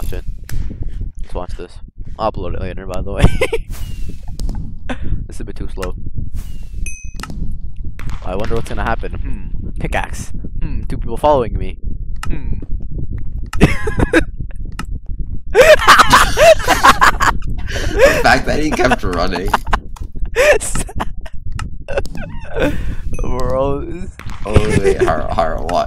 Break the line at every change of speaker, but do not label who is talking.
watch it. Let's watch this. I'll upload it later, by the way. This is a bit too slow. I wonder what's gonna happen. Pickaxe. Two people following me.
The fact that he kept running.
Bro.
Oh wait, Hara, what?